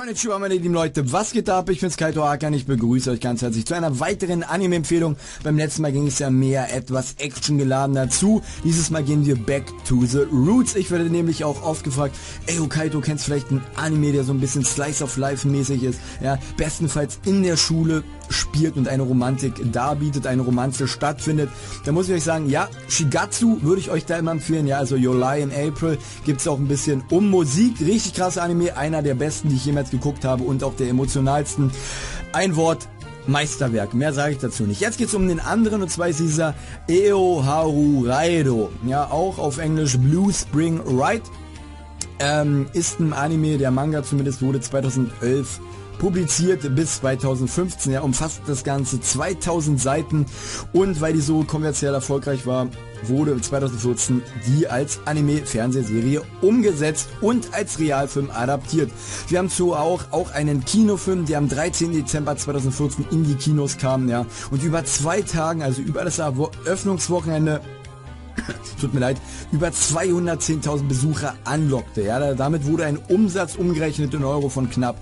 Konnichiwa, meine lieben Leute, was geht ab? Ich bin's Kaito Hakan, ich begrüße euch ganz herzlich zu einer weiteren Anime-Empfehlung. Beim letzten Mal ging es ja mehr etwas actiongeladener zu. Dieses Mal gehen wir back to the roots. Ich werde nämlich auch oft gefragt, ey Kaito, kennst du vielleicht einen Anime, der so ein bisschen Slice of Life mäßig ist? Ja, bestenfalls in der Schule spielt und eine Romantik darbietet, eine Romanze stattfindet. Da muss ich euch sagen, ja, Shigatsu würde ich euch da immer empfehlen. Ja, also Your Lie in April gibt's auch ein bisschen um Musik. Richtig krasser Anime, einer der besten, die ich jemals geguckt habe und auch der emotionalsten. Ein Wort: Meisterwerk. Mehr sage ich dazu nicht. Jetzt geht's um den anderen, und zwar ist dieser Eoharu Raido. Ja, auch auf Englisch Blue Spring Ride. Ist ein Anime, der Manga zumindest wurde 2011 publiziert bis 2015, ja, umfasst das Ganze 2000 Seiten, und weil die so kommerziell erfolgreich war, wurde 2014 die als Anime-Fernsehserie umgesetzt und als Realfilm adaptiert. Wir haben so auch einen Kinofilm, der am 13. Dezember 2014 in die Kinos kam, ja, und über 2 Tagen, also über das Eröffnungswochenende, tut mir leid, über 210.000 Besucher anlockte. Ja, damit wurde ein Umsatz umgerechnet in Euro von knapp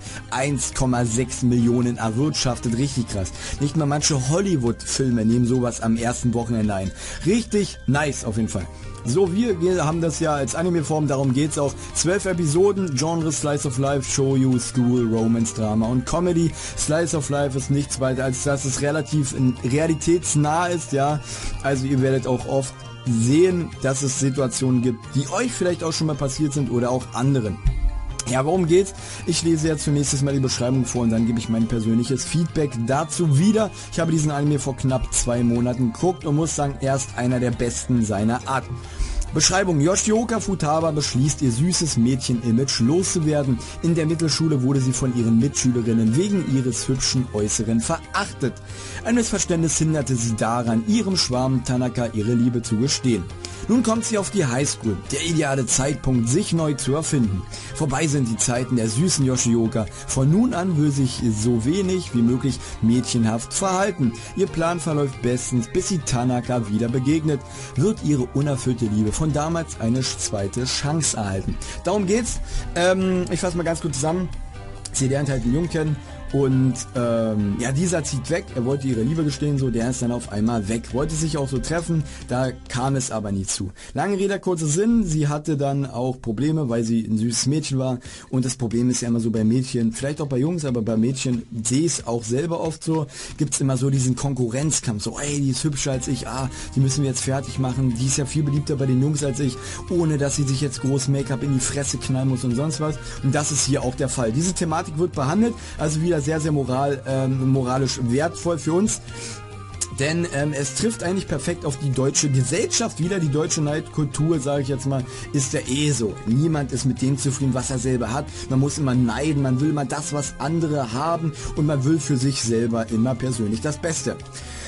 1,6 Millionen erwirtschaftet. Richtig krass. Nicht mal manche Hollywood-Filme nehmen sowas am ersten Wochenende ein. Richtig nice auf jeden Fall. So, wir haben das ja als Anime-Form, darum geht's auch. 12 Episoden, Genre Slice of Life, Shoujo, School, Romance, Drama und Comedy. Slice of Life ist nichts weiter, als dass es relativ realitätsnah ist, ja. Also ihr werdet auch oft sehen, dass es Situationen gibt, die euch vielleicht auch schon mal passiert sind oder auch anderen. Ja, worum geht's? Ich lese jetzt zunächst mal die Beschreibung vor und dann gebe ich mein persönliches Feedback dazu wieder. Ich habe diesen Anime vor knapp 2 Monaten geguckt und muss sagen, er ist einer der besten seiner Art. Beschreibung: Yoshioka Futaba beschließt, ihr süßes Mädchen-Image loszuwerden. In der Mittelschule wurde sie von ihren Mitschülerinnen wegen ihres hübschen Äußeren verachtet. Ein Missverständnis hinderte sie daran, ihrem Schwarm Tanaka ihre Liebe zu gestehen. Nun kommt sie auf die Highschool, der ideale Zeitpunkt, sich neu zu erfinden. Vorbei sind die Zeiten der süßen Yoshioka. Von nun an will sich so wenig wie möglich mädchenhaft verhalten. Ihr Plan verläuft bestens, bis sie Tanaka wieder begegnet, wird ihre unerfüllte Liebe von damals eine zweite Chance erhalten. Darum geht's. Ich fasse mal ganz kurz zusammen. Sie lernt halt den Jungen kennen. Und ja, dieser zieht weg, er wollte ihre Liebe gestehen, so, der ist dann auf einmal weg, wollte sich auch so treffen, da kam es aber nie zu. Lange Rede, kurzer Sinn, sie hatte dann auch Probleme, weil sie ein süßes Mädchen war, und das Problem ist ja immer so bei Mädchen, vielleicht auch bei Jungs, aber bei Mädchen sehe ich es auch selber oft so, gibt's immer so diesen Konkurrenzkampf, so, ey, die ist hübscher als ich, die müssen wir jetzt fertig machen, die ist ja viel beliebter bei den Jungs als ich, ohne dass sie sich jetzt groß Make-up in die Fresse knallen muss und sonst was, und das ist hier auch der Fall. Diese Thematik wird behandelt, also wieder sehr, sehr moralisch wertvoll für uns. Denn es trifft eigentlich perfekt auf die deutsche Gesellschaft wieder. Die deutsche Neidkultur, sage ich jetzt mal, ist ja eh so. Niemand ist mit dem zufrieden, was er selber hat. Man muss immer neiden, man will immer das, was andere haben, und man will für sich selber immer persönlich das Beste.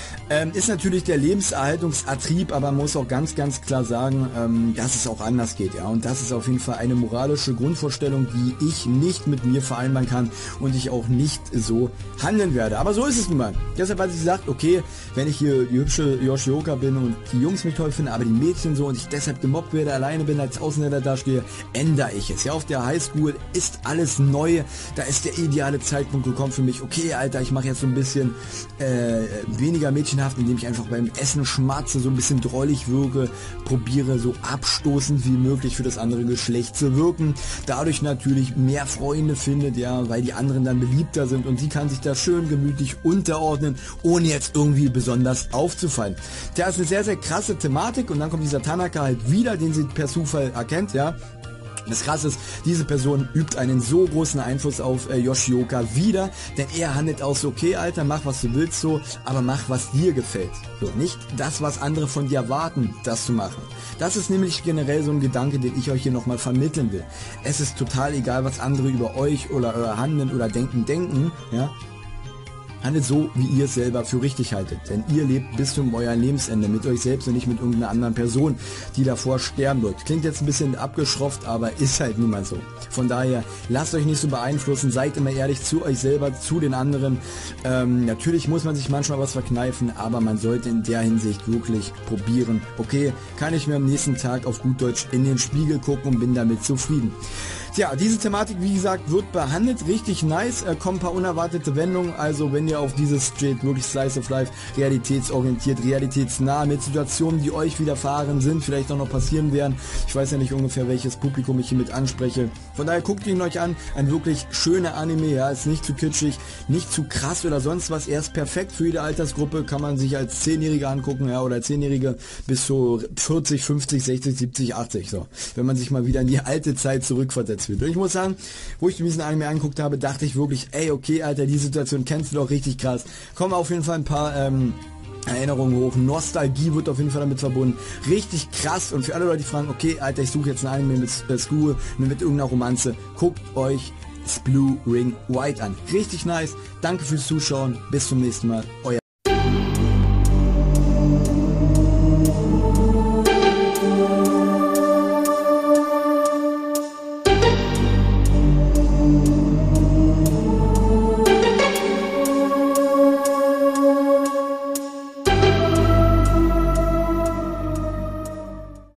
Ist natürlich der Lebenserhaltungsantrieb, aber man muss auch ganz, ganz klar sagen, dass es auch anders geht, ja. Und das ist auf jeden Fall eine moralische Grundvorstellung, die ich nicht mit mir vereinbaren kann und ich auch nicht so handeln werde. Aber so ist es nun mal. Deshalb hat sie gesagt, okay, wenn ich hier die hübsche Yoshioka bin und die Jungs mich toll finden, aber die Mädchen so, und ich deshalb gemobbt werde, alleine bin, als Außenländer dastehe, ändere ich es. Ja, auf der Highschool ist alles neu, da ist der ideale Zeitpunkt gekommen für mich. Okay, Alter, ich mache jetzt so ein bisschen weniger Mädchen, indem ich einfach beim Essen schmatze, so ein bisschen drollig wirke, probiere so abstoßend wie möglich für das andere Geschlecht zu wirken, dadurch natürlich mehr Freunde findet, ja, weil die anderen dann beliebter sind und sie kann sich da schön gemütlich unterordnen, ohne jetzt irgendwie besonders aufzufallen. Das ist eine sehr, sehr krasse Thematik, und dann kommt dieser Tanaka halt wieder, den sie per Zufall erkennt, ja. Das Krasse ist, diese Person übt einen so großen Einfluss auf Yoshioka wieder, denn er handelt auch so, okay, Alter, mach was du willst so, aber mach was dir gefällt. So, nicht das, was andere von dir erwarten, das zu machen. Das ist nämlich generell so ein Gedanke, den ich euch hier nochmal vermitteln will. Es ist total egal, was andere über euch oder euer Handeln oder denken, ja. Handelt so, wie ihr es selber für richtig haltet, denn ihr lebt bis zum euer Lebensende mit euch selbst und nicht mit irgendeiner anderen Person, die davor sterben wird. Klingt jetzt ein bisschen abgeschrofft, aber ist halt nun mal so. Von daher, lasst euch nicht so beeinflussen, seid immer ehrlich zu euch selber, zu den anderen. Natürlich muss man sich manchmal was verkneifen, aber man sollte in der Hinsicht wirklich probieren, okay, kann ich mir am nächsten Tag auf gut Deutsch in den Spiegel gucken und bin damit zufrieden. Tja, diese Thematik, wie gesagt, wird behandelt, richtig nice, kommen ein paar unerwartete Wendungen, also wenn ihr auf dieses steht, wirklich Slice of Life, realitätsorientiert, realitätsnah, mit Situationen, die euch widerfahren sind, vielleicht auch noch passieren werden, ich weiß ja nicht ungefähr, welches Publikum ich hiermit anspreche, von daher guckt ihn euch an, ein wirklich schöner Anime, ja, ist nicht zu kitschig, nicht zu krass oder sonst was, er ist perfekt für jede Altersgruppe, kann man sich als 10-Jährige angucken, ja, oder 10-Jährige bis zu 40, 50, 60, 70, 80, so, wenn man sich mal wieder in die alte Zeit zurückversetzt. Ich muss sagen, wo ich diesen Anime angeguckt habe, dachte ich wirklich, ey, okay, Alter, die Situation kennst du doch richtig krass. Kommen auf jeden Fall ein paar Erinnerungen hoch. Nostalgie wird auf jeden Fall damit verbunden. Richtig krass. Und für alle Leute, die fragen, okay, Alter, ich suche jetzt einen Anime mit School, mit irgendeiner Romanze, guckt euch Blue Ring White an. Richtig nice. Danke fürs Zuschauen. Bis zum nächsten Mal. Euer